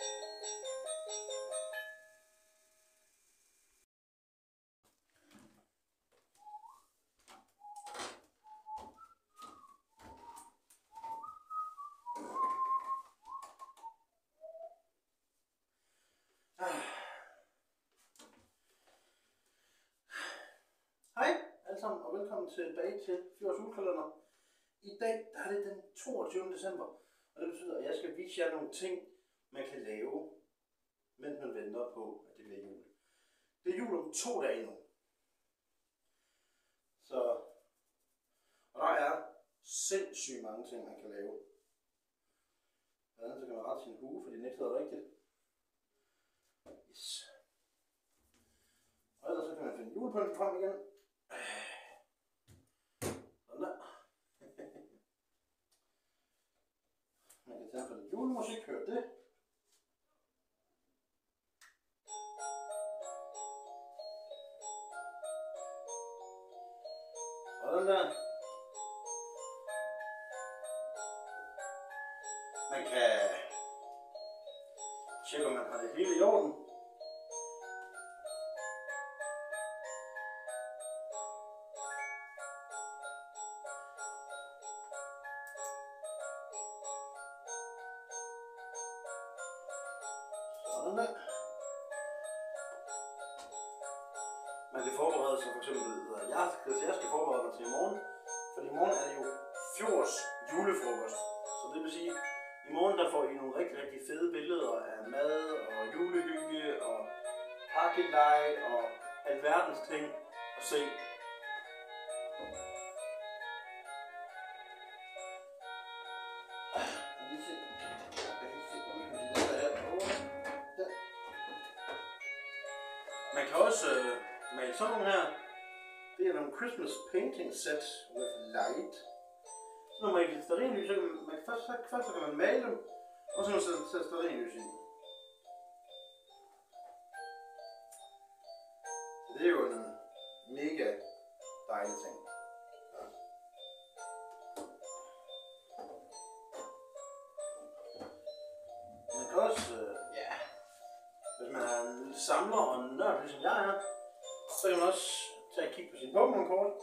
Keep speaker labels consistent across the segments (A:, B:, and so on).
A: Hej alle sammen og velkommen tilbage til Fjords julekalender. I dag der er det den 22. december, og det betyder, at jeg skal vise jer nogle ting, man kan lave, mens man venter på, at det bliver jul. Det er jul om 2 dage nu. Og der er sindssygt mange ting, man kan lave. Blandt andet så kan man rette sin hue, fordi den ikke sidder rigtigt. Yes. Og ellers så kan man finde julepynten frem igen. Sådan der. Man kan tænde for lidt julemusik, høre det. Sådan der. Man kan tjekke, om man har det hele i orden. Sådan der. Man kan forberede sig for eksempel, jeg skal forberede mig til i morgen, for i morgen er det jo Fjords julefrokost. Så det vil sige, i morgen der får I nogle rigtig fede billeder af mad og julehygge og pakkelej og alverdens ting at se. Man kan også male sådan nogle her. Det er nogle Christmas painting set with light. Så når man ikke stearinlys, så kan man først så kan man male dem, og så kan man sætte stearinlys i. Så det er jo en mega dejlig ting. Ja. Man kan også, hvis man er en samler og en nørd, ligesom jeg er, så kan man også tage et kig på sin Pokémon-kort.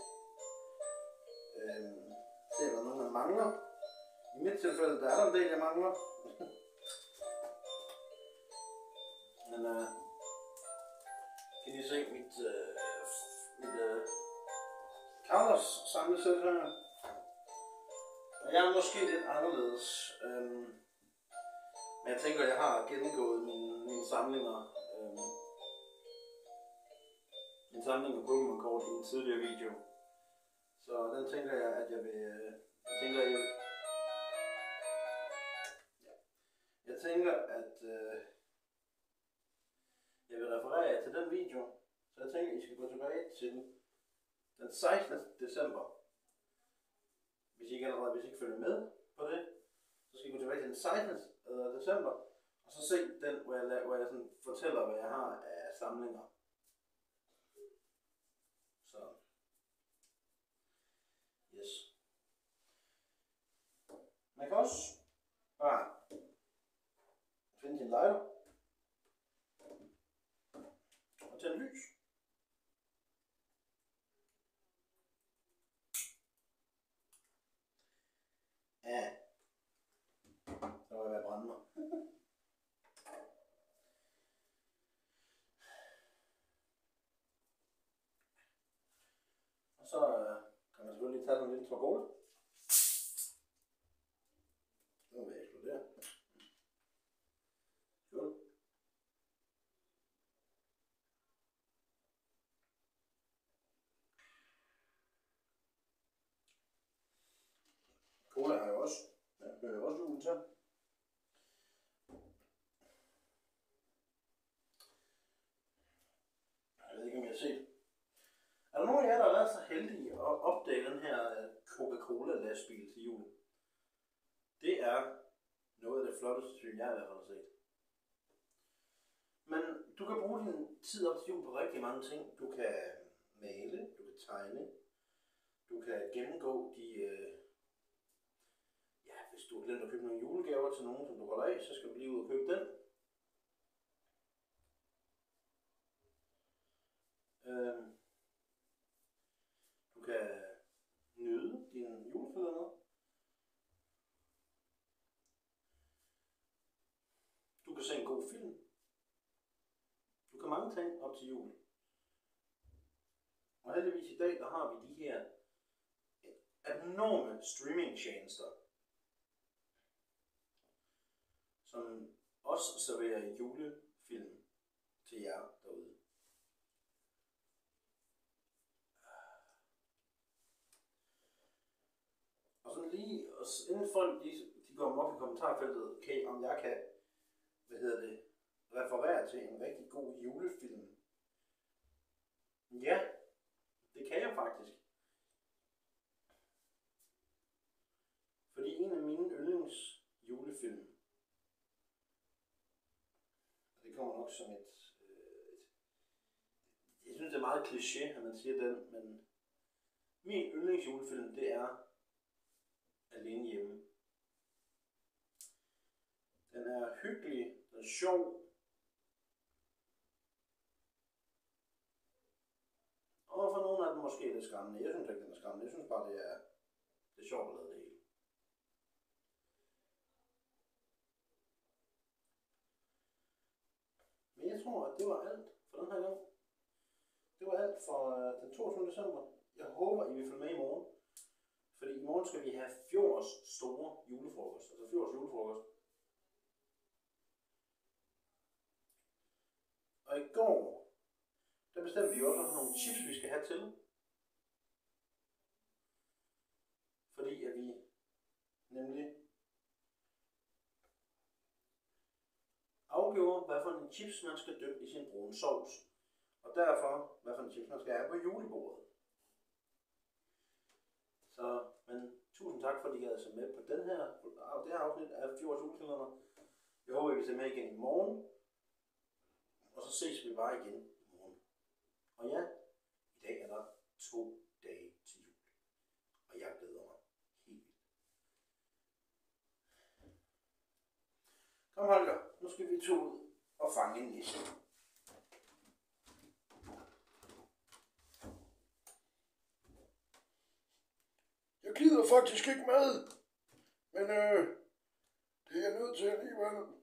A: Se, hvad nogen man mangler. I mit tilfælde, der er der en del, jeg mangler. Men kan I se mit Carlos samlesæt her. Og jeg er måske lidt anderledes. Men jeg tænker, at jeg har gennemgået mine samlinger. Min samling af Pokémon-kort i en tidligere video. Så den tænker jeg, at jeg vil... Jeg tænker, at jeg vil referere jer til den video. Så jeg tænker, at I skal gå tilbage til den 16. december. Hvis I ikke følger med på det, så skal I gå tilbage til den 16. december. Og så se den, hvor jeg sådan fortæller, hvad jeg har af samlinger. Så. Yes. Man kan også bare finde sin lighter og tænde lys. Ja. Så var jeg ved at brænde mig. Og så kan man selvfølgelig tage sådan en lille tår cola. Nu vil jeg eksplodere. Skål. Cola har jeg også. Jeg hører også julen til. Jeg ved ikke, om jeg har set. Er der nogen af jer, der har været så heldige at opdage den her Coca-Cola-lastbil til jul? Det er noget af det flotteste syn, jeg i hvert fald har set. Men du kan bruge din tid op til jul på rigtig mange ting. Du kan male, du kan tegne, du kan gennemgå de... hvis du har glemt at købe nogle julegaver til nogen, som du holder af, så skal du lige ud og købe den. Du kan nyde dine julefilmer. Du kan se en god film. Du kan mange ting op til jul. Og heldigvis i dag, der har vi de her abnorme streamingtjenester, som også serverer julefilm til jer derude. Og sådan lige, inden folk de går op i kommentarfeltet, okay, om jeg kan, referere til en rigtig god julefilm. Ja, det kan jeg faktisk. Fordi en af mine yndlings julefilm, og det kommer nok som jeg synes det er meget kliché, at man siger den, men min yndlings julefilm, det er Alene Hjemme. Den er hyggelig, den er sjov, og for nogle af dem måske lidt skræmmende. Jeg synes ikke, den er skræmmende. Jeg synes bare, det er sjovt at lave det hele. Men jeg tror, at det var alt for den her gang. Det var alt for den 22. december. Jeg håber, I vil følge med i morgen. Fordi i morgen skal vi have Fjords store julefrokost. Altså Fjords julefrokost. Og i går, der bestemte vi også nogle chips, vi skal have til. Fordi at vi nemlig afgjorde, hvad for en chips man skal dyppe i sin brune sovs. Og derfor, hvad for en chips man skal have på julebordet. Så, men tusind tak, fordi I havde set med på det her afsnit af Fjords julekalender. Jeg håber, I vil se med igen i morgen. Og så ses vi bare igen i morgen. Og ja, i dag er der 2 dage til jul. Og jeg glæder mig helt vildt. Kom Holger, nu skal vi to ud og fange en nisse.
B: Jeg gider faktisk ikke med, men det er jeg nødt til alligevel.